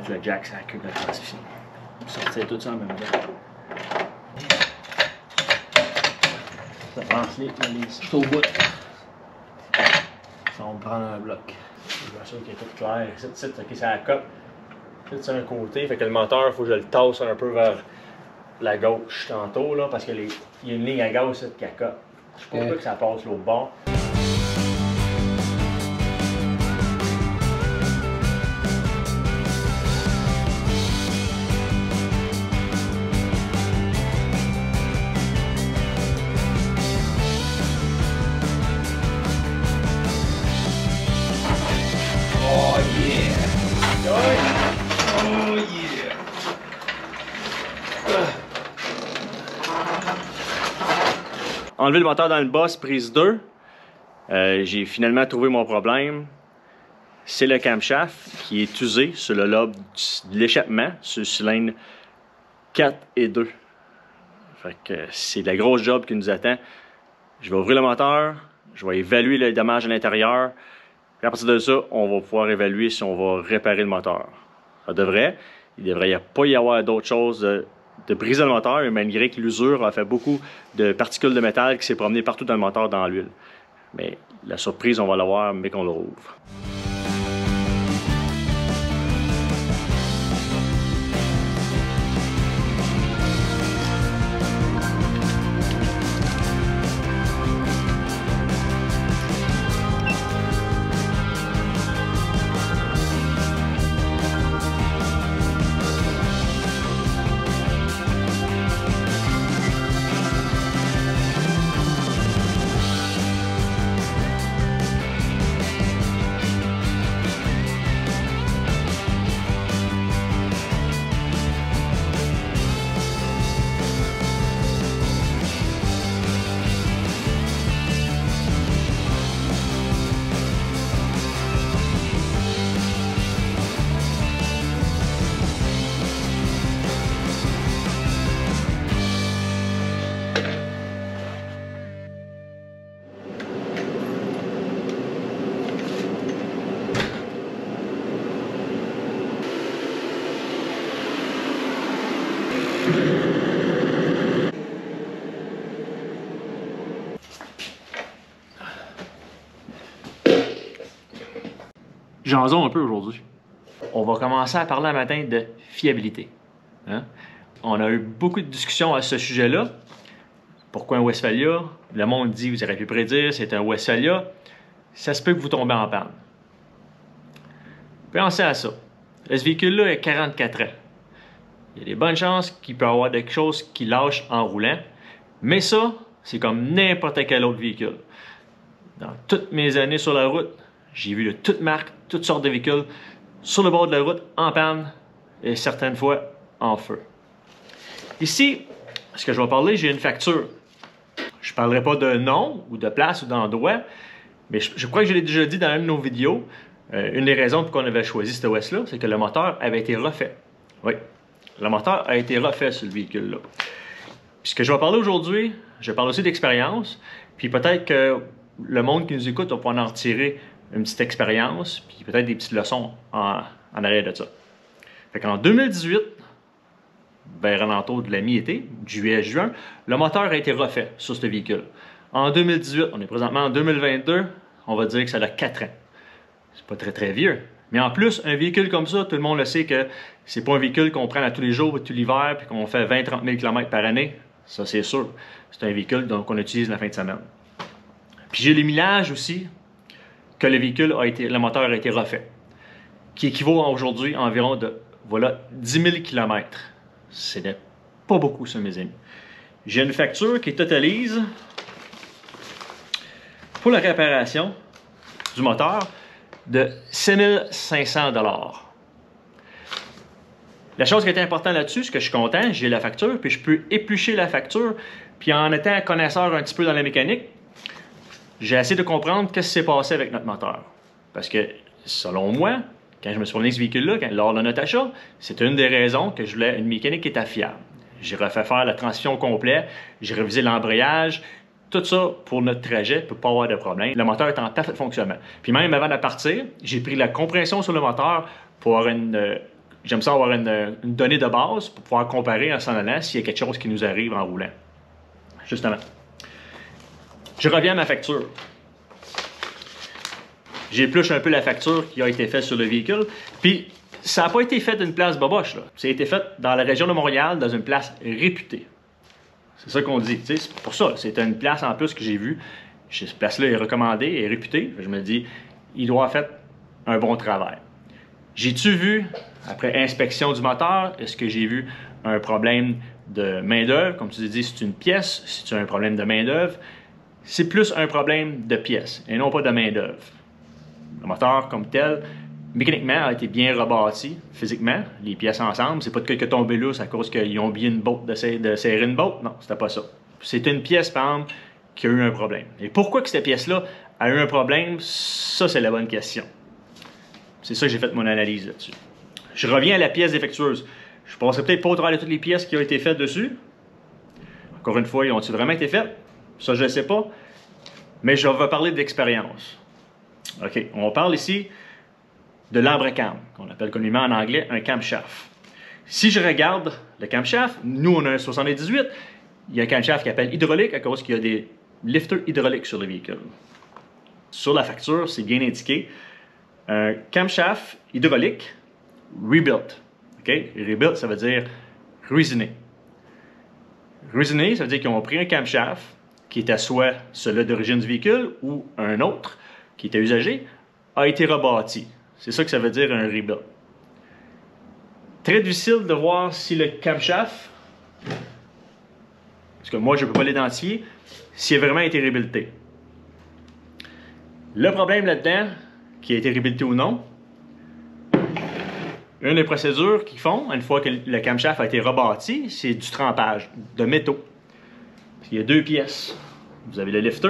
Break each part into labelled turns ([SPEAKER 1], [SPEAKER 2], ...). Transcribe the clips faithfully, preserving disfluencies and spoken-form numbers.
[SPEAKER 1] mettre le jack sur la queue de la transmission. Sortir tout ça en même temps. Ça avance les, les c'est au bout. Ça, on prend un bloc. Je m'assure qu'il est tout clair. C'est ça, okay, c'est la coque. C'est sur un côté. Fait que le moteur, il faut que je le tasse un peu vers la gauche tantôt, là, parce qu'il y a une ligne à gauche qui accote. Je ne sais pas que ça passe l'autre bord. Enlever le moteur dans le boss, prise deux. Euh, J'ai finalement trouvé mon problème. C'est le camshaft qui est usé sur le lobe de l'échappement, sur le cylindre quatre et deux. Fait que c'est de la grosse job qui nous attend. Je vais ouvrir le moteur, je vais évaluer le dommage à l'intérieur. À partir de ça, on va pouvoir évaluer si on va réparer le moteur. Ça devrait. Il ne devrait pas y avoir d'autre chose de, de briser le moteur, malgré que l'usure a fait beaucoup de particules de métal qui s'est promené partout dans le moteur, dans l'huile. Mais la surprise, on va l'avoir, mais qu'on le rouvre. Jason un peu aujourd'hui. On va commencer à parler un matin de fiabilité. Hein? On a eu beaucoup de discussions à ce sujet-là. Pourquoi un Westphalia? Le monde dit, vous auriez pu prédire, c'est un Westphalia. Ça se peut que vous tombez en panne. Pensez à ça. Ce véhicule-là a quarante-quatre ans. Il y a des bonnes chances qu'il peut y avoir quelque chose qui lâche en roulant. Mais ça, c'est comme n'importe quel autre véhicule. Dans toutes mes années sur la route, j'ai vu de toutes marques, toutes sortes de véhicules sur le bord de la route, en panne et certaines fois en feu. Ici, ce que je vais parler, j'ai une facture. Je ne parlerai pas de nom ou de place ou d'endroit, mais je, je crois que je l'ai déjà dit dans une de nos vidéos. Euh, une des raisons pour qu'on avait choisi cette O S-là, c'est que le moteur avait été refait. Oui, le moteur a été refait sur le véhicule-là. Puis ce que je vais parler aujourd'hui, je parle aussi d'expérience, puis peut-être que le monde qui nous écoute va pouvoir en retirer une petite expérience, puis peut-être des petites leçons en, en arrière de ça. Fait qu'en deux mille dix-huit, vers alentour de la mi-été, juillet-juin, le moteur a été refait sur ce véhicule. En deux mille dix-huit, on est présentement en deux mille vingt-deux, on va dire que ça a quatre ans. C'est pas très très vieux. Mais en plus, un véhicule comme ça, tout le monde le sait que c'est pas un véhicule qu'on prend à tous les jours, tout l'hiver, puis qu'on fait vingt à trente mille kilomètres par année. Ça, c'est sûr. C'est un véhicule qu'on utilise la fin de semaine. Puis j'ai les millages aussi que le véhicule a été, le moteur a été refait, qui équivaut aujourd'hui à environ de, voilà, dix mille kilomètres. Ce n'est pas beaucoup, ça, mes amis. J'ai une facture qui totalise, pour la réparation du moteur, de six mille cinq cents dollars. La chose qui est importante là-dessus, c'est que je suis content, j'ai la facture, puis je peux éplucher la facture, puis en étant connaisseur un petit peu dans la mécanique, j'ai essayé de comprendre qu'est-ce qui s'est passé avec notre moteur. Parce que, selon moi, quand je me suis promené ce véhicule-là, lors de notre achat, c'était une des raisons que je voulais une mécanique qui était fiable. J'ai refait faire la transmission complète, j'ai révisé l'embrayage, tout ça pour notre trajet, pour ne pas avoir de problème. Le moteur est en parfait fonctionnement. Puis même avant de partir, j'ai pris la compression sur le moteur pour avoir une, j'aime ça avoir une, une donnée de base pour pouvoir comparer en s'en allant s'il y a quelque chose qui nous arrive en roulant. Justement. Je reviens à ma facture. J'épluche un peu la facture qui a été faite sur le véhicule. Puis, ça n'a pas été fait d'une place boboche, là. Ça a été fait dans la région de Montréal, dans une place réputée. C'est ça qu'on dit. C'est pour ça. C'est une place en plus que j'ai vue. Cette place-là est recommandée, est réputée. Je me dis, il doit avoir fait un bon travail. J'ai-tu vu, après inspection du moteur, est-ce que j'ai vu un problème de main-d'œuvre? Comme tu dis, c'est une pièce. Si tu as un problème de main-d'œuvre, c'est plus un problème de pièce et non pas de main-d'œuvre. Le moteur, comme tel, mécaniquement, a été bien rebâti physiquement. Les pièces ensemble, c'est pas de quelque tombé lousse à cause qu'ils ont oublié une botte de, serrer, de serrer une botte. Non, c'était pas ça. C'est une pièce, par exemple, qui a eu un problème. Et pourquoi que cette pièce-là a eu un problème? Ça, c'est la bonne question. C'est ça que j'ai fait mon analyse là-dessus. Je reviens à la pièce défectueuse. Je ne passerai peut-être pas au travers de toutes les pièces qui ont été faites dessus. Encore une fois, ils ont-ils vraiment été faites? Ça, je ne sais pas. Mais je vais parler d'expérience. OK, on parle ici de l'embracam, qu'on appelle communément en anglais un camshaft. Si je regarde le camshaft, nous, on a un soixante-dix-huit. Il y a un camshaft qui appelle hydraulique à cause qu'il y a des lifters hydrauliques sur le véhicule. Sur la facture, c'est bien indiqué. Un camshaft hydraulique rebuilt. Okay? Rebuilt, ça veut dire ruisiné. Ruisiné, ça veut dire qu'ils ont pris un camshaft qui était soit celui d'origine du véhicule ou un autre qui était usagé, a été rebâti. C'est ça que ça veut dire un rebuild. Très difficile de voir si le camshaft, parce que moi je ne peux pas l'identifier, s'il a vraiment été rebuildé. Le problème là-dedans, qui a été rebuildé ou non, une des procédures qu'ils font, une fois que le camshaft a été rebâti, c'est du trempage de métaux. Il y a deux pièces. Vous avez le lifter,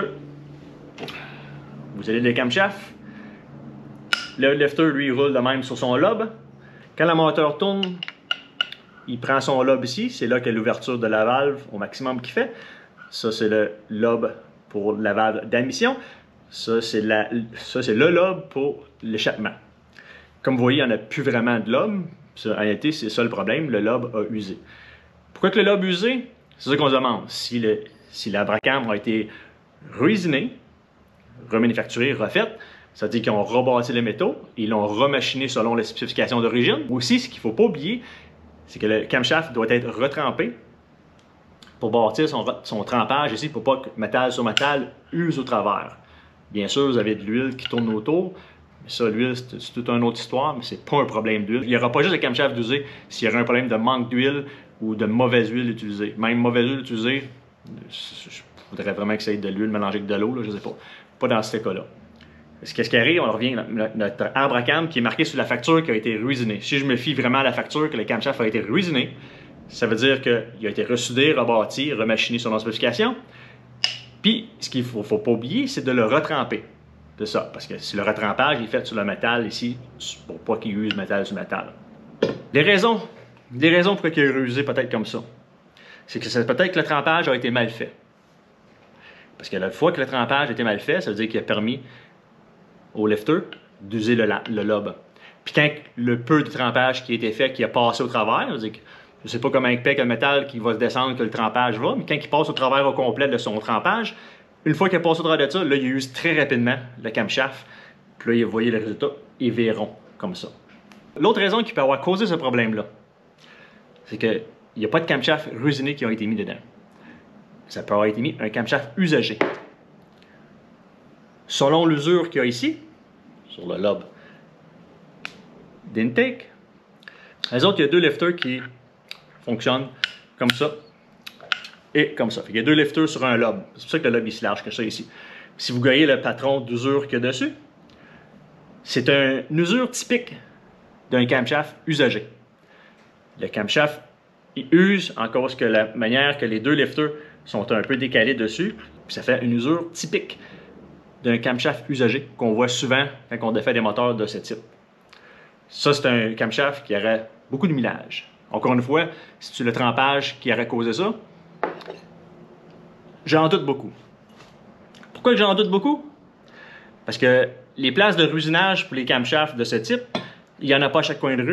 [SPEAKER 1] vous avez le camshaft. Le lifter, lui, il roule de même sur son lobe. Quand le moteur tourne, il prend son lobe ici. C'est là qu'il y a l'ouverture de la valve au maximum qu'il fait. Ça, c'est le lobe pour la valve d'admission. Ça, c'est le lobe pour l'échappement. Comme vous voyez, il n'y en a plus vraiment de lobe. En réalité, c'est ça le problème. Le lobe a usé. Pourquoi que le lobe a usé? C'est ça qu'on se demande. Si, le, si la bracam a été ruisinée, remanufacturée, refaite, ça veut dire qu'ils ont rebâti les métaux, ils l'ont remachiné selon les spécifications d'origine. Aussi, ce qu'il ne faut pas oublier, c'est que le camshaft doit être retrempé pour bâtir son, son trempage ici, pour pas que métal sur métal use au travers. Bien sûr, vous avez de l'huile qui tourne autour, mais ça, l'huile, c'est toute une autre histoire, mais c'est pas un problème d'huile. Il n'y aura pas juste le camshaft d'user s'il y aura un problème de manque d'huile ou de mauvaise huile utilisée. Même mauvaise huile utilisée, je voudrais vraiment que ça ait de l'huile mélangée avec de l'eau, je ne sais pas. Pas dans ce cas-là. Qu'est-ce qui arrive? On revient à notre embracam qui est marqué sur la facture qui a été ruisinée. Si je me fie vraiment à la facture que le camshaft a été ruisiné, ça veut dire qu'il a été ressoudé, rebâti, remachiné selon la spécification. Puis, ce qu'il ne faut, faut pas oublier, c'est de le retremper. C'est ça, parce que si le retrempage est fait sur le métal ici, pour pas qu'il use métal sur métal. Les raisons, les raisons pour lesquelles il est rusé peut-être comme ça, c'est que peut-être que le trempage a été mal fait. Parce que la fois que le trempage a été mal fait, ça veut dire qu'il a permis au lifter d'user le, le lobe. Puis quand le peu de trempage qui a été fait, qui a passé au travers, je ne sais pas comment il paie que le métal qui va se descendre que le trempage va, mais quand il passe au travers au complet de son trempage, une fois qu'il a passé au travers de ça, là, il use très rapidement le camshaft. Puis là, vous voyez le résultat, il verront comme ça. L'autre raison qui peut avoir causé ce problème-là, c'est qu'il n'y a pas de camshaft ruisiné qui a été mis dedans. Ça peut avoir été mis un camshaft usagé. Selon l'usure qu'il y a ici, sur le lobe d'intake, les autres, il y a deux lifters qui fonctionnent comme ça et comme ça. Il y a deux lifters sur un lobe. C'est pour ça que le lobe est si large que ça ici. Si vous voyez le patron d'usure qu'il y a dessus, c'est un, une usure typique d'un camshaft usagé. Le camshaft, il use en cause que la manière que les deux lifters sont un peu décalés dessus, puis ça fait une usure typique d'un camshaft usagé qu'on voit souvent quand on défait des moteurs de ce type. Ça, c'est un camshaft qui aurait beaucoup de millage. Encore une fois, si c'est le trempage qui aurait causé ça, j'en doute beaucoup. Pourquoi j'en doute beaucoup? Parce que les places de ruisinage pour les camshafts de ce type, il n'y en a pas à chaque coin de rue.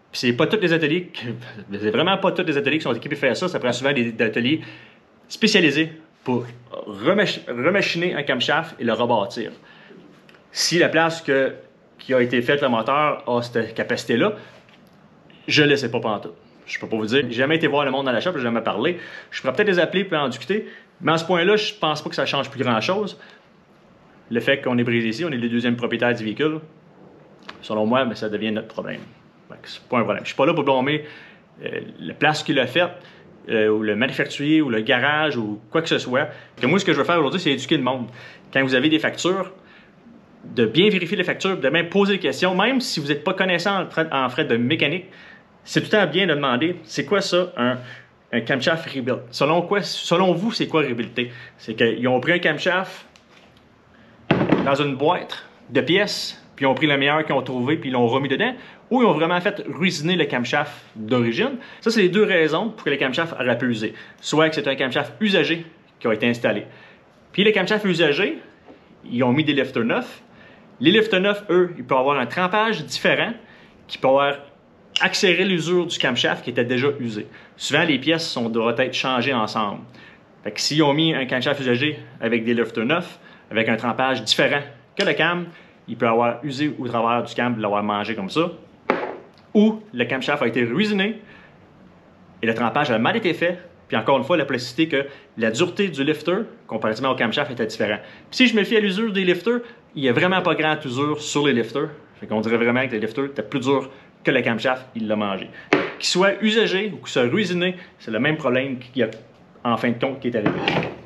[SPEAKER 1] Puis c'est pas tous les ateliers, c'est vraiment pas tous les ateliers qui sont équipés pour faire ça. Ça prend souvent des, des ateliers spécialisés pour remach remachiner un camshaft et le rebâtir. Si la place que, qui a été faite le moteur a cette capacité-là, je ne le sais pas pantoute. Je ne peux pas vous dire. J'ai jamais été voir le monde dans la shop, j'ai jamais parlé. Je pourrais peut-être les appeler et en discuter, mais à ce point-là, je pense pas que ça change plus grand-chose. Le fait qu'on est brisé ici, on est le deuxième propriétaire du véhicule, selon moi, mais ça devient notre problème. C'est pas un problème. Je suis pas là pour blâmer euh, la place qu'il a faite, euh, ou le manufacturier, ou le garage, ou quoi que ce soit. Que moi, ce que je veux faire aujourd'hui, c'est éduquer le monde. Quand vous avez des factures, de bien vérifier les factures, de même poser des questions, même si vous n'êtes pas connaissant en frais, en frais de mécanique, c'est tout le temps bien de demander, c'est quoi ça, un, un camshaft rebuild? Selon quoi, selon vous, c'est quoi rebuilder? C'est qu'ils ont pris un camshaft dans une boîte de pièces, puis ils ont pris le meilleur qu'ils ont trouvé, puis ils l'ont remis dedans, ou ils ont vraiment fait ruisiner le camshaft d'origine. Ça, c'est les deux raisons pour que le camshaft aurait pu user. Soit que c'est un camshaft usagé qui a été installé. Puis les camshafts usagés, ils ont mis des lifters neufs. Les lifters neufs, eux, ils peuvent avoir un trempage différent qui peut avoir accéléré l'usure du camshaft qui était déjà usé. Souvent, les pièces sont, doivent être changées ensemble. Fait que s'ils ont mis un camshaft usagé avec des lifters neufs, avec un trempage différent que le cam, il peut avoir usé au travers du cam, l'avoir mangé comme ça. Ou le camshaft a été ruiné et le trempage a mal été fait. Puis encore une fois, la plasticité que la dureté du lifter, comparativement au camshaft, était différent. Puis si je me fie à l'usure des lifters, il n'y a vraiment pas grande usure sur les lifters. Fait qu'on dirait vraiment que le lifter était plus dur que le camshaft, il l'a mangé. Qu'il soit usagé ou qu'il soit ruisiné, c'est le même problème qu'il y a en fin de compte qui est arrivé.